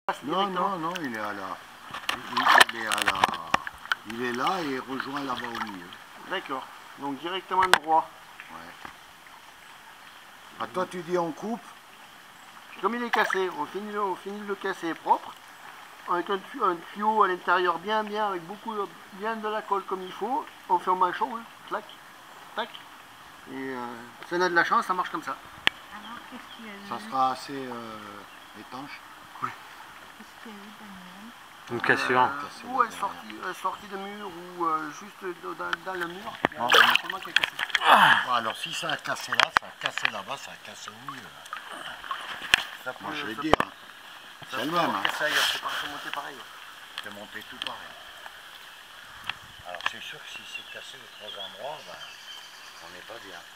Non, non, non, il est à la... Il est là et il rejoint là-bas au milieu. D'accord. Donc directement droit. Ouais. Ah, toi tu dis on coupe? Comme il est cassé, on finit de le casser propre, avec un tuyau à l'intérieur bien, avec bien de la colle comme il faut. On fait un manchon, hein, clac, tac. Et si on a de la chance, ça marche comme ça. Alors, qu'est-ce qu'il y a eu? Ça sera assez étanche. Oui. Qu'est-ce qu'il y a eu, Daniel? Une cassure. Ou une sortie de mur, ou juste dans le mur. Il y a Non. seulement qui est cassé. Bon, alors si ça a cassé là, ça a cassé là-bas, ça a cassé au milieu. Moi je vais dire, hein. C'est le même. Hein. C'est monté pareil. C'est monté tout pareil. Alors c'est sûr que si c'est cassé aux trois endroits, ben, on n'est pas bien.